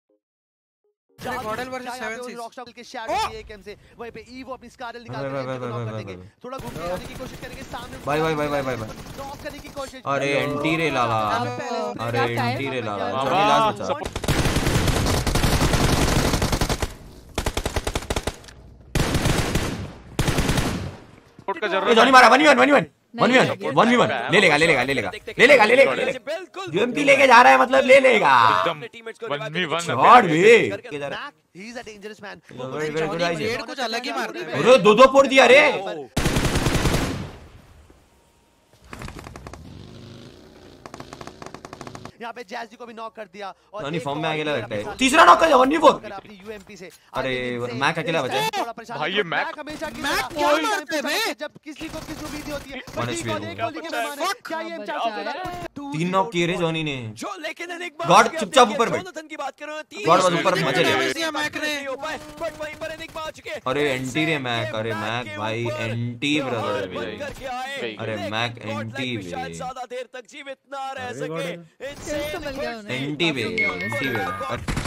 Model versus 7 rockstar के shadow की एक एम से वहीं पे ईवो अपनी स्कारल निकाल के नॉक कर देंगे। थोड़ा घूमने जाने की कोशिश करेंगे सामने भाई नॉक करने की कोशिश। अरे एंटी रे लाला, अरे anti ray Lala, Johnny last बचा। जॉनी मारा 1v1 ले लेगा यूएमपी लेके जा रहा है, मतलब ले लेगा शॉट भी। He is a dangerous man. Red कुछ अलग ही मारता है। अरे दो फोड़ दिया रे। यहाँ पे जैज़ी को भी नॉक कर दिया और नहीं फॉर्म में अकेला लगता है। तीसरा नॉक कर दिया 1v4। अपनी यूएमपी से अरे मैक अकेला बचा है भाई। ये मैक हमेशा की मैक क्या मारते हैं बे? जब किसी को किसी उम्मीद होती है तीन नॉक किए रे जॉनी ने। गॉड चुपचाप ऊपर बैठ, गॉड बस ऊपर मजे ले। अरे एंटी रे मैक, अरे मैक भाई एंटी ब्रदर, अरे मैक एंटी बे, ज्यादा देर तक जीवित ना रह सके। एंटी बे।